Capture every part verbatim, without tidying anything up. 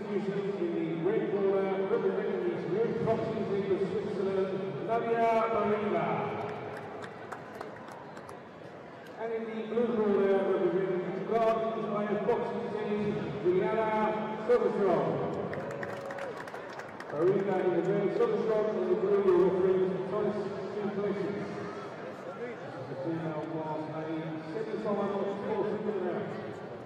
introducing in the red corner, representing his new boxing team of Switzerland, Nadia Marina. And in the blue corner, representing his Gardens by his boxing team, Juliana Soderstrom. Marina in the red, Soderstrom in the blue, referees Thomas Simplicius. This is the female class A, semi-final, fourth round.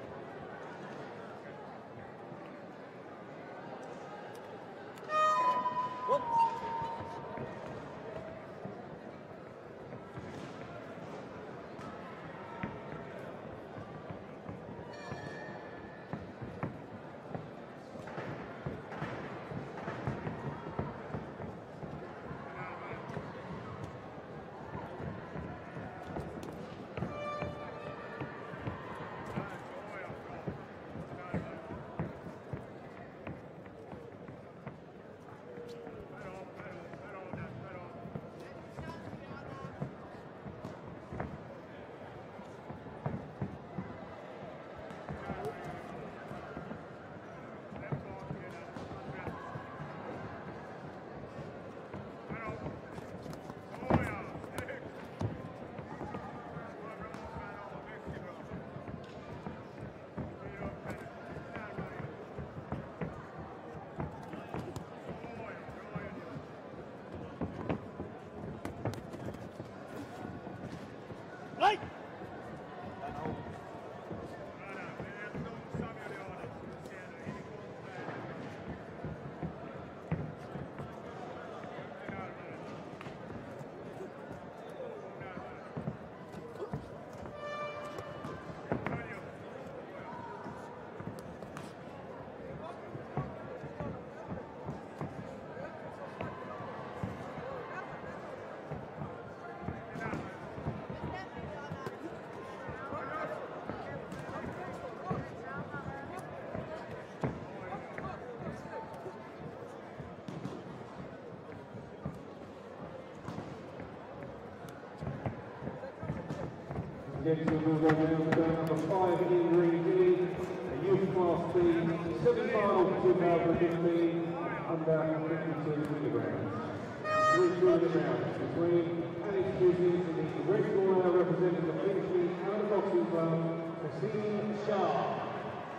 Next we'll move on now to number five in Ring D, a youth class B, semi-final two thousand fifteen, under fifty-two kilograms. Three kilograms between and introducing in the red corner representing the Finchley Amateur Boxing Club, Hasim Shah.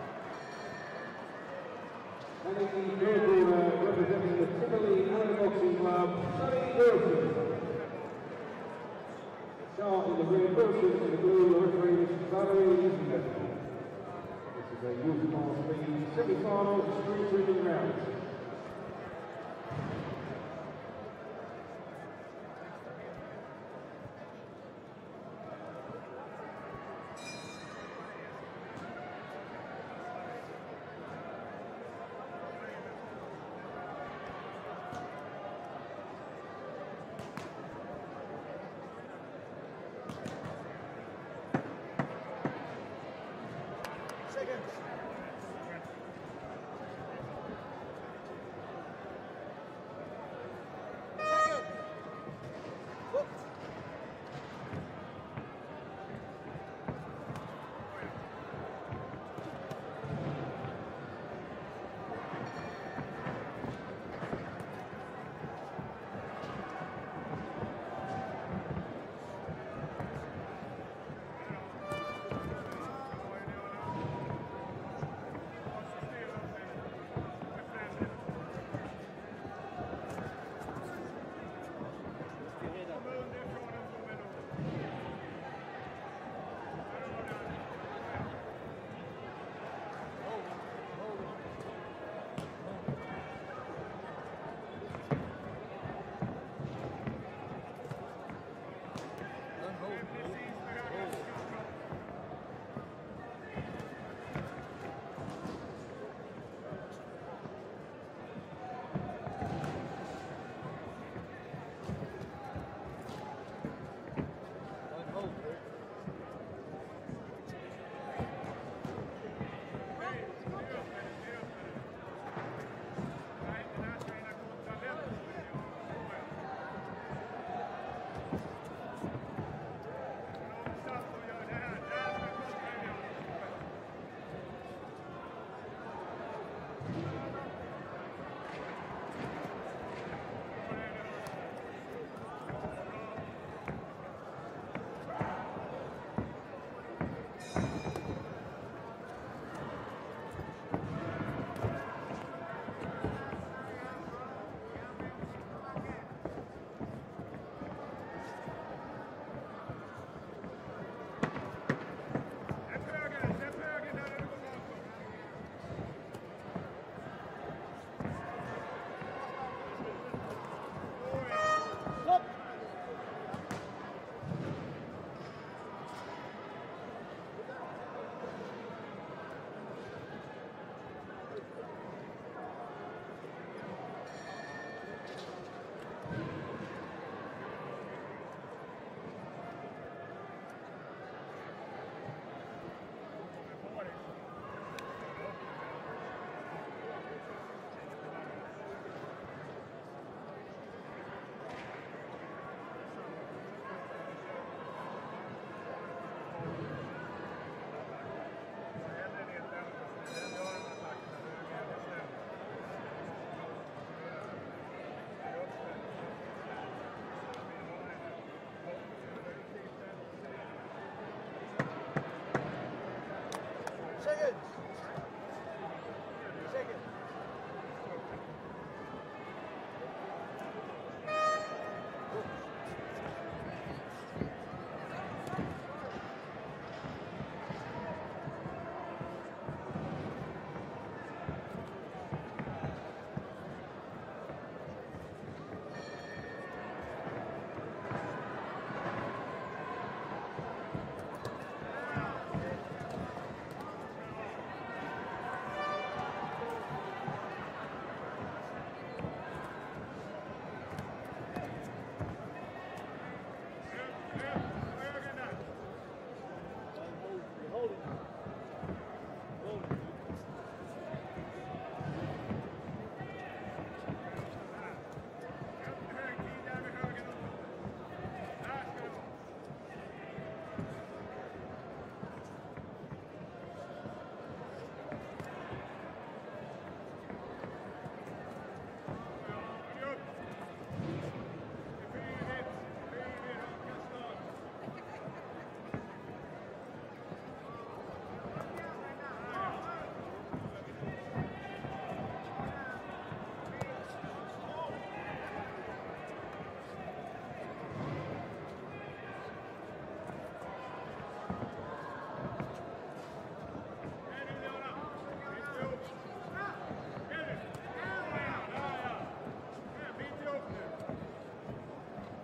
And in the blue corner representing the Tivoli Amateur Boxing Club, Sonny Wilson. Shah in the red, Wilson in the blue, the referee is Valerie Isabel. This is a youth class B semi-final, three shooting rounds.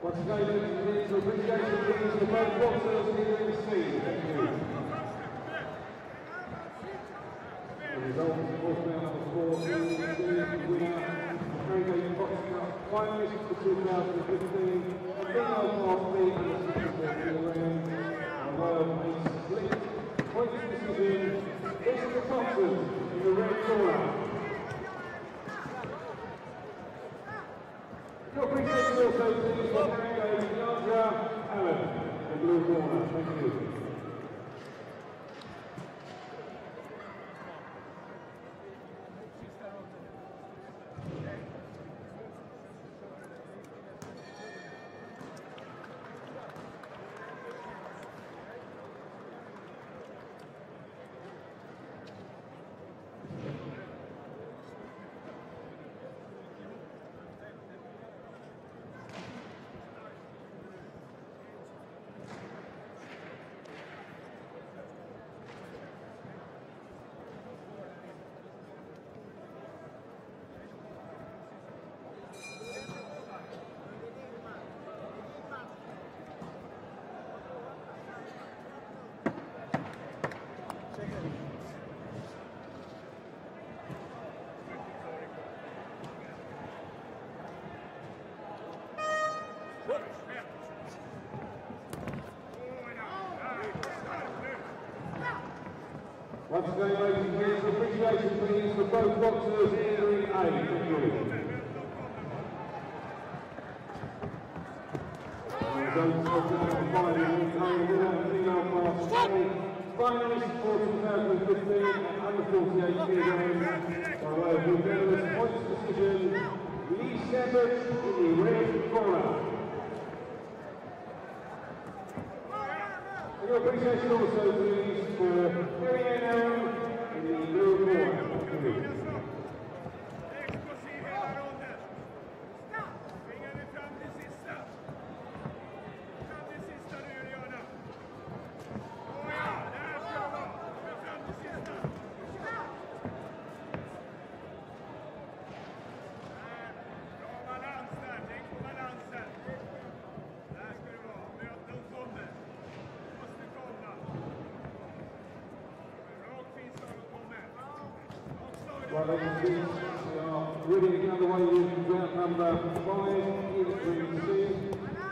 Once again, ladies and gentlemen, appreciation please for both boxers here in the scene. Thank you. The result is fourth round number four, the winner, Australia Boxing Cup finalist for two thousand fifteen, and female class B in the sixty-four kilogram, a royal ace split, points decision, Jessica Thompson in the red corner. Your appreciation also please for Leandra Allen in the blue corner. Thank you. Once again, ladies and gentlemen, appreciation please for both boxers entering A. Thank you. Results of the number five in the winner and female class A, finalist for two thousand fifteen and under forty-eight kilograms, by way of unanimous points decision, Lee Shepherd in the red corner. Your appreciation also please for Kerry Ann Aaron in the blue corner. Thank you. Right, ladies and gentlemen, we are ready to get underway with round number five in the scene.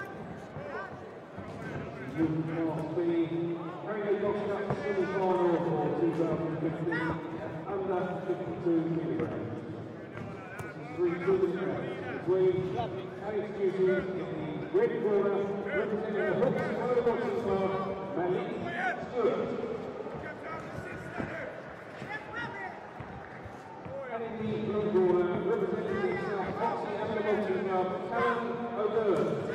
Youth Class B, Harry Boxing Cup semi-final for two thousand fifteen, under fifty-two kilograms. This is three kilograms between Alex Hughes in the red corner, representing the Hawks Boxing Club, Malik Stewart. And in the blue corner, representing the South Boxing Amateur Boxing Club, Karen O'Byrne.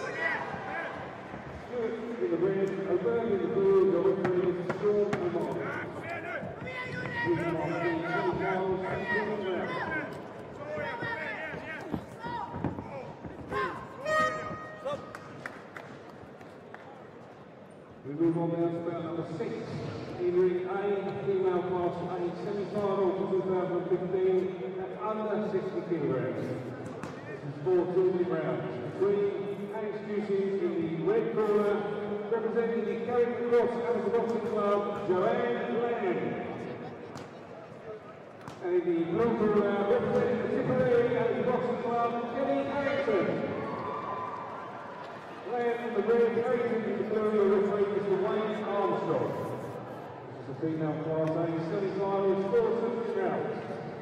Stewart in the red, O'Byrne in the blue, the referee is Sean O'Mara. Youth Class B semi-finals, second round. We move on now to bout number six. In ring A, female class A semi-final for two thousand fifteen at under sixty kilograms. This is four two rounds. Between Alex Hughes in the red corner, representing the Carrington Cross Amateur Boxing Club, Joanne Land. And in the blue corner, representing the Tipperary Amateur Boxing Club, Kenny Harrington. Land in the red, Harrington in the blue, referee Mister Wayne Armstrong. The female class A semi-finals, four two rounds.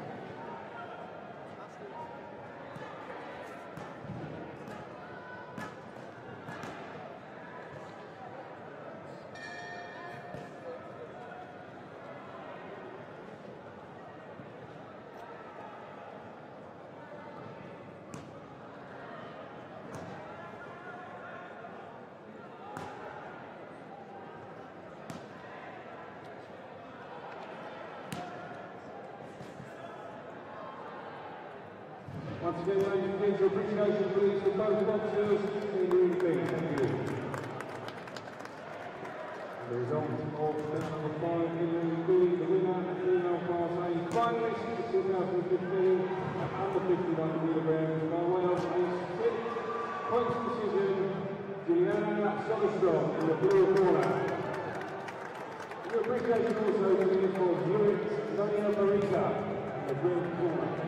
Once again, ladies and gentlemen, appreciation please for both boxers in ring B. Thank you. And the result of bout number five in ring B, the winner and female class A finalist for two thousand fifteen at under fifty-one kilograms by way of a split points decision. Your appreciation also to the for Zurich, Sonia Marika, in the green corner.